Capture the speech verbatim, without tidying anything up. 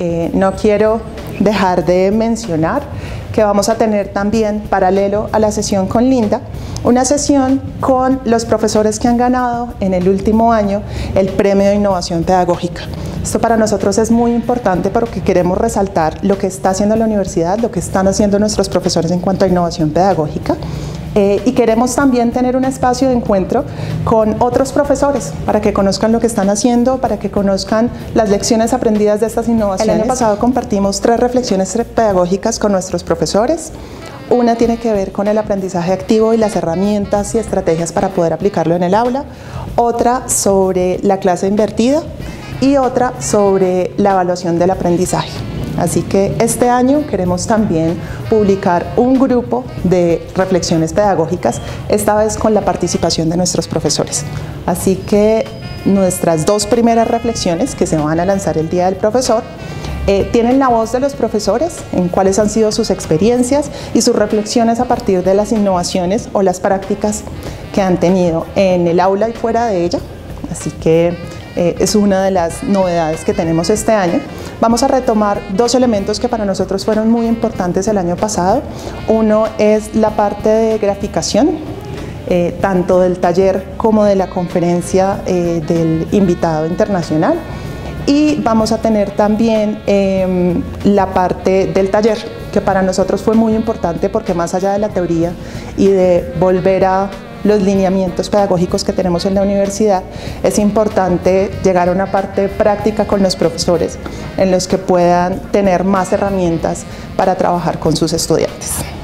eh, no quiero dejar de mencionar que vamos a tener también, paralelo a la sesión con Linda, una sesión con los profesores que han ganado en el último año el Premio de Innovación Pedagógica. Esto para nosotros es muy importante porque queremos resaltar lo que está haciendo la universidad, lo que están haciendo nuestros profesores en cuanto a innovación pedagógica. Eh, y queremos también tener un espacio de encuentro con otros profesores para que conozcan lo que están haciendo, para que conozcan las lecciones aprendidas de estas innovaciones. El año pasado compartimos tres reflexiones pedagógicas con nuestros profesores. Una tiene que ver con el aprendizaje activo y las herramientas y estrategias para poder aplicarlo en el aula. Otra sobre la clase invertida y otra sobre la evaluación del aprendizaje. Así que este año queremos también publicar un grupo de reflexiones pedagógicas, esta vez con la participación de nuestros profesores. Así que nuestras dos primeras reflexiones, que se van a lanzar el Día del Profesor, eh, tienen la voz de los profesores en cuáles han sido sus experiencias y sus reflexiones a partir de las innovaciones o las prácticas que han tenido en el aula y fuera de ella. Así que eh, es una de las novedades que tenemos este año. Vamos a retomar dos elementos que para nosotros fueron muy importantes el año pasado. Uno es la parte de graficación, eh, tanto del taller como de la conferencia eh, del invitado internacional. Y vamos a tener también eh, la parte del taller, que para nosotros fue muy importante porque más allá de la teoría y de volver a los lineamientos pedagógicos que tenemos en la universidad, es importante llegar a una parte práctica con los profesores en los que puedan tener más herramientas para trabajar con sus estudiantes.